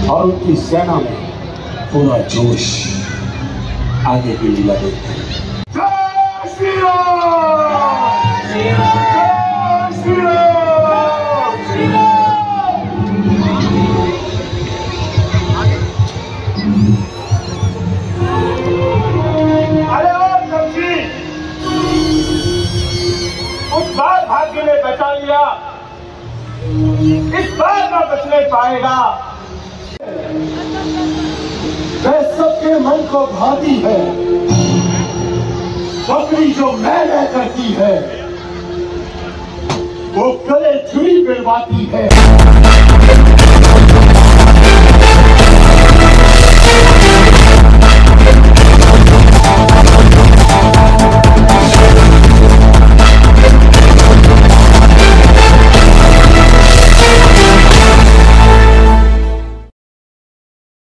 और उनकी सेना में पूरा जोश। आगे की लीला देखते हैं। जय श्री राम! जय श्री राम! श्री राम! अरे और कब्जी उस बार भाग्य ने बचा लिया, इस बार ना बचने पाएगा। वह सबके मन को भाती है, बकरी जो मैं करती है वो गले छुरी पिलवाती है।